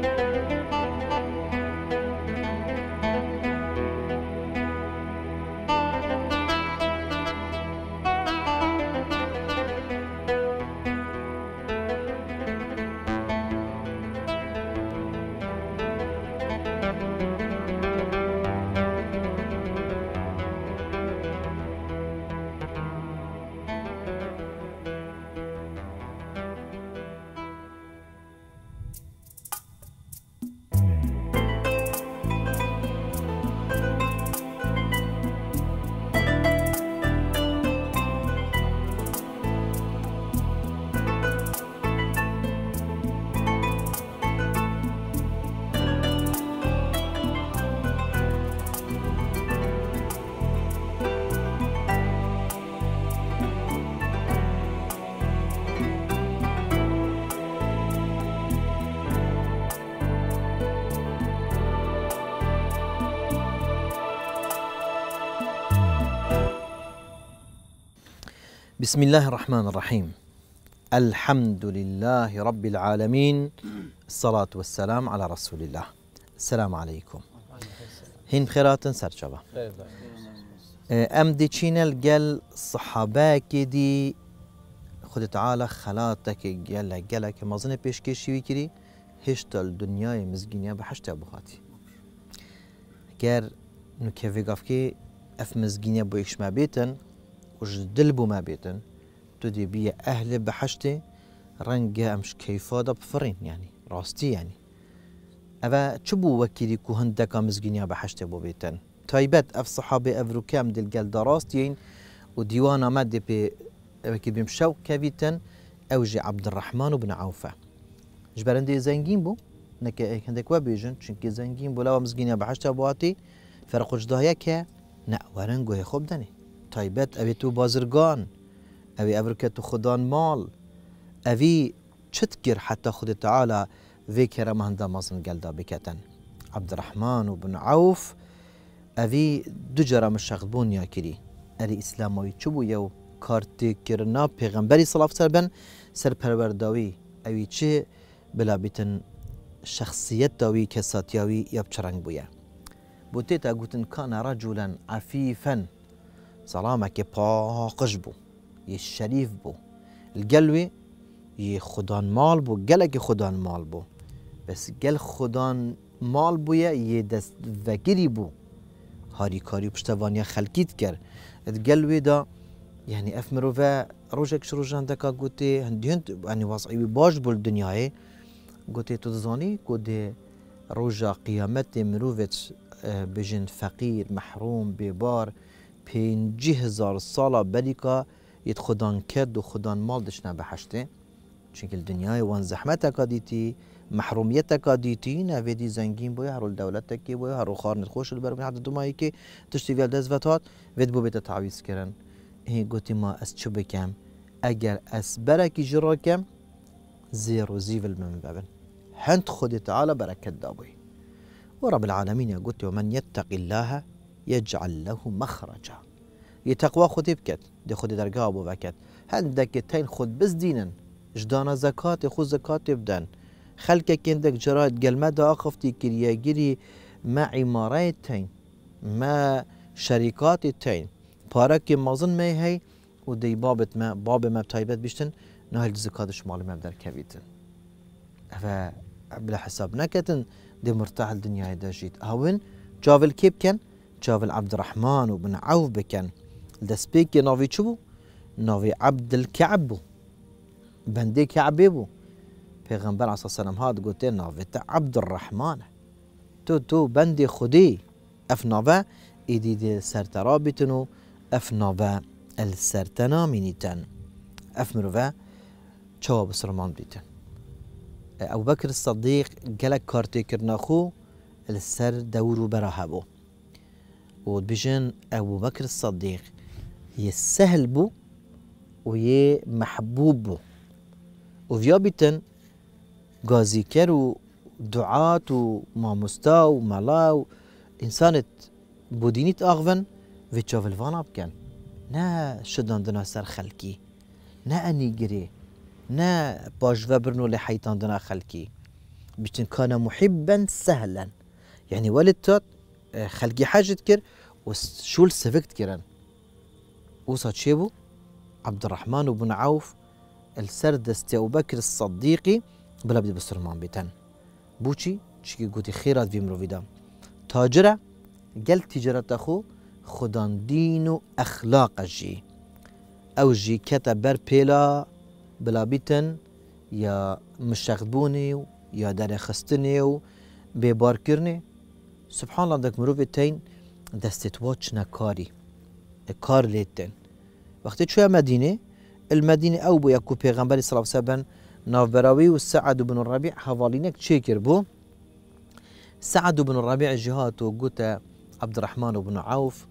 بسم الله الرحمن الرحيم. الحمد لله رب العالمين، الصلاة والسلام على رسول الله. السلام عليكم. هين خيرات سرچوا ام دي چینل گل صحابه کی دی خود تعالی خلاتك گل که مازن پیشکشی کری هشتال دنیای مزگینیا به حشت ابوخاتی گر نکه وگاف که اف مزگینیا با ایش ما بیتن وش دل بو ما بيتن تدي بي أهل بحشتي رنجة أمش كيفادة بفرين يعني راستي يعني أبا تشبو وكيلي كوهندكا مزجينيا بحشتي بو بيتن تايبت أف صحابي أفرو كام دل قال دراستين وديوانا مادي بي وكي بيمشو كبيتن أوجي عبد الرحمن بن عوفة جبرندي زنجين بو نكا هندك وبيجن چونكي زنجين بو لو مزجينيا بحشتي بواتي فرقوش داهيا كا نا ورنگو خوب دني تایبت اوی تو بازرگان اوی افرکت تو خدان مال اوی چتگر حتی خود تعالی وی کرم هنده مازن گلدا بکتن عبد الرحمن و بن عوف اوی دو جرم شغبون یا کری اری اسلاموی چبو یو کارتی کرنا پیغمبری صلاف سر بن سر پرورداوی اوی چه بلا بیتن شخصیت داوی کساتیاوی یاب چرنگ بویا بوتی تا گوتن کان رجولا عفیفا سلامك باقش بو الشريف بو القلوي خدان مال بو قلق خدان مال بو بس قل خدان مال بو دست وگری بو هاری کاری پشتوانیا خلقیت کر القلوي دا يعني افمرو و روجك شروجان دكا قوتي هندينت يعني وضعي باش بو الدنيا قوتي تزاني قوتي روجا قيامت مروفت بجن فقير محروم ببار 50,000 ساله بلیکا یت خدان کرد و خدان مال دشنا بحشته چونکه الدنیای وان زحمت کادیتی محرومیت کادیتی نویدی زنگین بوی هر دولت کی بوی هر خار نخوش البرم حد دمایی که تشتی ویل دزوتات ود بو بیت تعویض کردن هی گوتی ما از چه بکم اگر از برکی جرا کم زیر و زیول من ببن هند خود تعالی برکت دابوی و رب العالمین یا گوتی و من یتق الله يجعل له مخرجا يتقوى خود بكت دي خود درجة أبو بكت هندك تين خود بس دينا جدانا زكاة خود زكاة بدن خلقك عندك جراد قل ما دا أخفتي كريا جري ما عمارات تين ما شركات تين بارك مازن ما هي ودي باب ما بتايبت بيشتن نهل زكاة شمال ما بدر كبيتن بلا حساب نكتن دي مرتاح الدنيا دا جيت هون جاول كيب كان جاول عبد الرحمن وبن عوف بكن دسبيك نافي شبو نافي عبد الكعب بو بندي كعبي بو پیغمبر عليه الصلاة والسلام هاد قلت نافي عبد الرحمن تو بندي خدي افنافا ايدي دي سرترابتنو افنافا السرتنا مينيتن افمروفا شواب سرمان بيتن ابو بكر الصديق قالك كارتي كرناخو السر دورو براهبو وبيجن أبو بكر الصديق يسهل بو ويه محبوب بو وفيا بيتن غازي كرو دعاة وماموستا وملاو إنسانت بودينيت أغفن في تشوف الفانا بكن نا شدان دنا سر خلكي نا أني جري نا باش وبرنو لحيطان دنا خلكي بيشتن كان محبا سهلا يعني ولد تات خلقي حاجة كر وشول سفكت كرن وصاد شيبو عبد الرحمن بن عوف السردستي أبو بكر الصديقي بلا بدي بسرمان بيتن بوشي شكي قوتي خيرات في مروفيدا تاجرة قال تجارة أخو خدان دين أخلاق جي أو جي كتب بر بيلا بلا بيتن يا مشاغبوني يا دار خستني و ببار كرني سبحان الله دك مروفيتين دستت واتشنا كاري كار ليتن وقتی شوية مدينة المدينة أو بو يكو پیغمبر صلى الله عليه وسلم نافبراوي والسعد بن الربيع حوالينك تشيكر بو سعد بن الربيع جهاته قلت عبد الرحمن بن عوف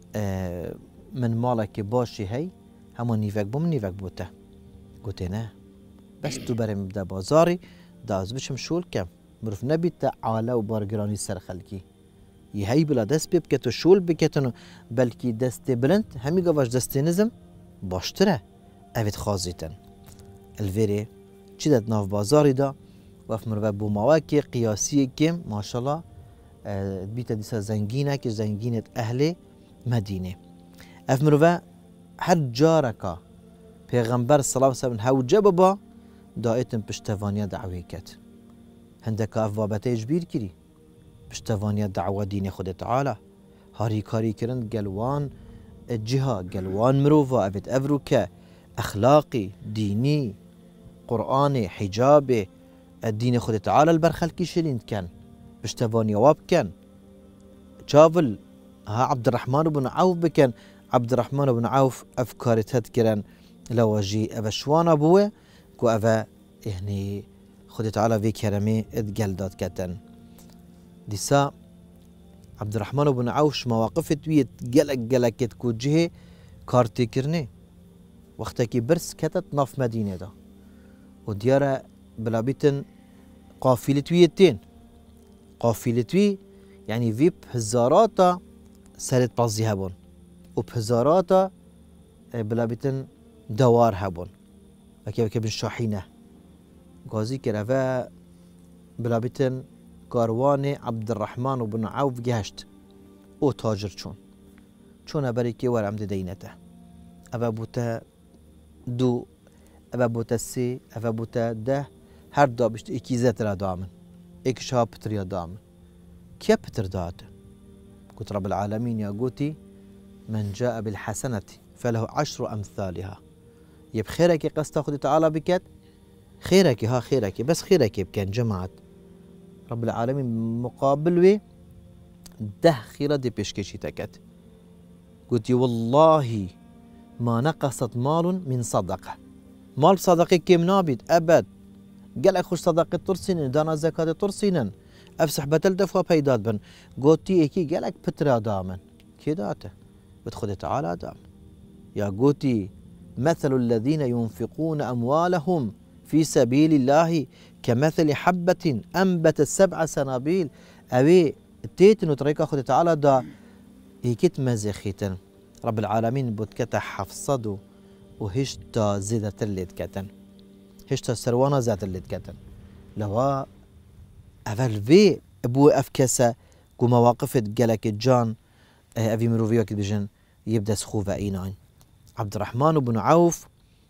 من مالك باشي هي همون نيفك بو من نيفك بوته قلت نه بس تو بري مبدا بازاري داز بشم شول كم مروف نبيت عاله و بارگراني سر خلقي يهي بلا دست بكتو شول بكتنو بلكي دست بلند همي قواش دست نزم باشتره اوید خازيتن الفيري چيدت ناف بازاري دا وف مروف بو مواكي قياسي كم ما شاء الله بيتا ديسا زنگينه كي زنگينة اهل مدينة اف مروف هر جاركا پیغمبر صلى الله عليه وسلم هاو جببا دائتن پشتوانيا دعوي كت هندك اف بابته اجبير كري پشتوانيا دعوة دين خود تعالى هاري كاري كرن قلوان الجهة قلوان مروفا افت افروكا اخلاقي ديني قرآني حجابي الدين خود تعالى البرخلكي شلين كان پشتوانيا واب كان شافل ها عبد الرحمن بن عوف بكن عبد الرحمن بن عوف افكار تذكرن لو جي افا شوان ابوه كو افا يعني خود تعالى في كرمي اتقلدات كتن ديسا عبد الرحمن بن عوف مواقف تويت قلق كو جهه كارتي كرني وقتكي برس كتت ناف مدينه دا وديارة بلابيتن قافلة تويتين قافلة توي يعني في بهزاراتا سرت بازي هبون وبهزاراتا بلابيتن دوار هبون وكيف بن شاحينه غازي كرفا بلابيتن كاروان عبد الرحمن بن عوف جهشت او تاجر چون ابريكي ورم دينته ابا بوتا دو ابا بوتا سي ابا بوتا ده هر دا بشت اكيزات را دامن اكشا بتريا دامن كيا بتر داته قلت رب العالمين يا قوتي من جاء بالحسنة فله 10 أمثالها يب خيرك قصد تاخذ تعالى بكت خيرك ها خيرك بس خيرك بكن جماعة رب العالمين مقابل وي ده خيرة دي بيشكشي تكت قلت والله ما نقصت مال من صدقة مال صدقة كم نابد أبد قال أخوش صدقة ترسين دانا زكاة ترسين أفسح بتل دفع بيداد بن قلت إيكي قال لك بترا دامن كداته بتخذ تعالى دام يا قوتي مثل الذين ينفقون أموالهم في سبيل الله كمثل حبة أنبتت 7 سنابيل أبي تيتن وطريقة خذ تعالى دا هيكت مزخيتن رب العالمين بوتكتا حفصدو وهشتا زيدة الليد كتن هشتا سروانا زاد الليد كتن لوا أفل في أبو أفكسة كو مواقف قالك الجان أبي مروفيو كد بجن يبدأ سخوفة إيناين عبد الرحمن بن عوف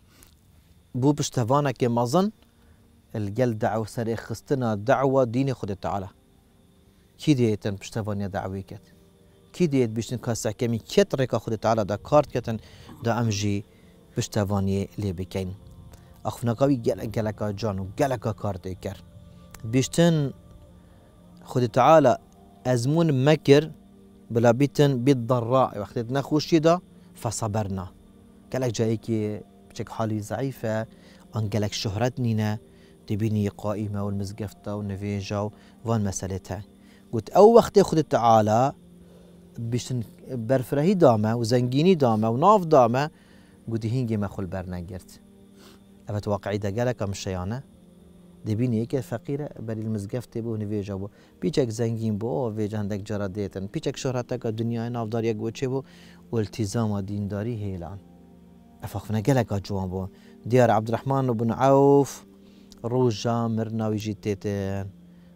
بو بشتفانا كمظن الجل دعوة سري خستنا دعوة ديني خد تعالى كي ديتن بشتفانيا دعوة كت كي ديت بيشتن كاسع كمي كترك خد تعالى دا كارت كتن دا أمجي بشتفانيا اللي بكين أخفنا قوي جلك جانو جلك كارت كر بيشتن خد تعالى أزمون مكر بلا بيتن بالضراء وقت نخوشي دا فصبرنا قالك جايكي بشك حالي ضعيفة أن قالك شهرت نينا تبيني قائمة والمزقفتة والنفيجة وان مسألتها قلت أو وقت خد تعالى بيشتن برفرهي دامة وزنجيني دامة وناف دامة قلت هينجي ما خل برناجرت أبت واقعي دا قالك مش شيانة دبيني هيك فقيرة بري المزقفتة بو نفيجة بو بيشك زنجين بو فيجا عندك جرى ديتن بيشك شهرتك الدنيا ناف دار يقوتشي بو والتزام دينداري هيلان أفقنا قالك جوان بو ديار عبد الرحمن بن عوف روجا مرنا ويجي تيتن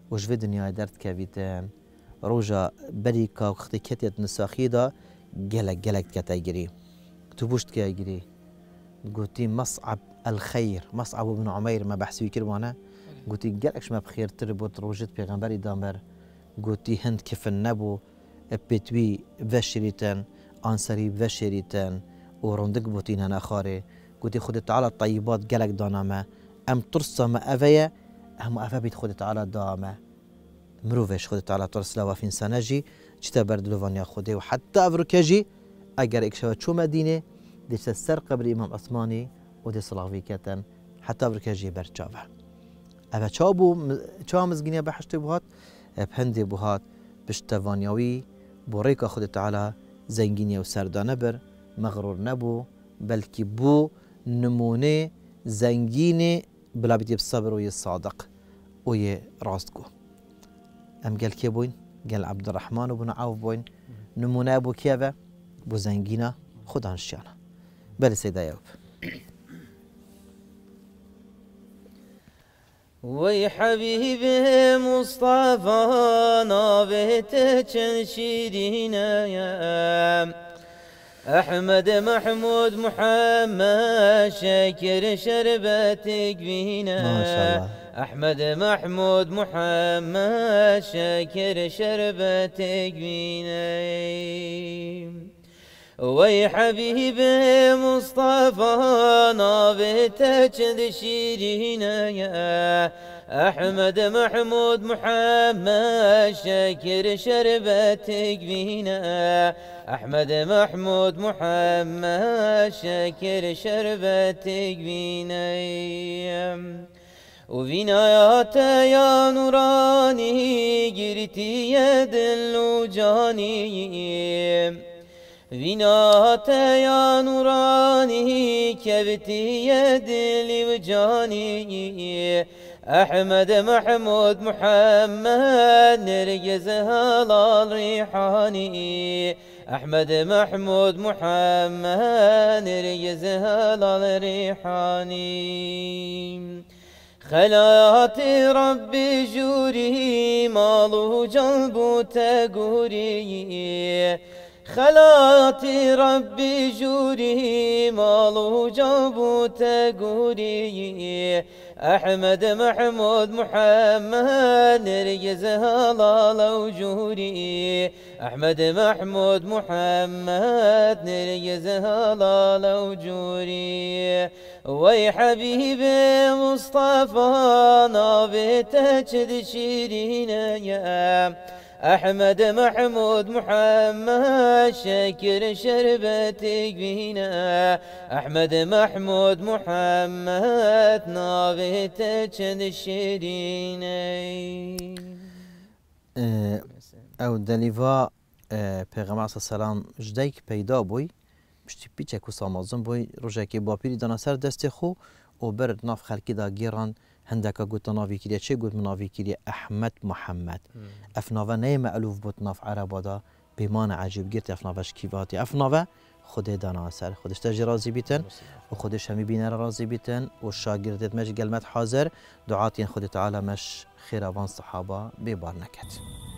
وش في دنيا درد كافيتان روجا بريكا وقت كتيت نساخي دا جلك كتايجري تبوشت كايجري قلتي مصعب الخير مصعب بن عمير ما بحسوي كروانا قلتي جلكش ما بخير تربط روجت بيغمبري دامر قلتي هند كيف النبو بتوي فشريتن انصري فشريتن ورندق بوتين هنا خاري قلتي خد تعالى الطيبات جلك دانما ام ترسى ما افيا هم افا بيت خد تعالى دامه مروفش خد تعالى ترسى لو في انسانجي جتا لوفانيا خدي وحتى افركجي اگر اكشوت شو مدينه ديش السر قبر امام عثماني ودي صلاوي كتن حتى افركجي برچاوه افا چا مزگینیا بحشت بوهات بهندي بوهات بشتوانيوي بوريكا خد تعالى زنگينيا وسردانه بر مغرور نبو بلكي بو نمونه زنگيني بلا بيتي بالصبر ويا الصادق ويا راستكو ام قال كي بوين قال عبد الرحمن بن عوف بوين نمونه ابو كيفا بو زنگينا خدان الشانه بل سيدا يوب وي حبيبي مصطفى نابت شيرينا يا أحمد محمود محمد شاكر شربتك بينا ما شاء الله أحمد محمود محمد شاكر شربتك بينا وي حبيبي مصطفى نابتك شيرينا يا أحمد محمود محمد شاكر شربتك بينا أحمد محمود محمد شاكر شربتك بينا وفينايات يا نوراني قرتي يد اللوجاني فينات يا نوراني كبتي يدي وجاني أحمد محمود محمد نرجز هلال ريحاني أحمد محمود محمد نرجز هلال ريحاني خلات ربي جوري مالو جلبو تقوري خلات ربي جوري مالو جابو تقوري أحمد محمود محمد نرجز هلال وجوري أحمد محمود محمد نرجز هلال وجوري وي حبيبي مصطفى نابتك شيرينا يا أحمد محمود محمد شاكر شربتك بينا أحمد محمود محمد نابتك شيريني او دلیوا پیغمبر صلی الله علیه و جدیک پیدا بوی مشتی پیچک و سامازن بوی روزی که با پیری دانا سر دست خو و برد ناف خلکی دا گیران هندکا گوت ناوی کریه چه گوت مناوی کریه احمد محمد افناوه نه مألوف بود ناف عربا دا بیمان عجیب گرت افناوش کیواتی افناوه خود دانا سر خودش تجی راضی بیتن و خودش همی بینه راضی بیتن و شاگردت مش قلمت حاضر دعاتین خود تعالی مش خیر آوان صحابه بیبار نکد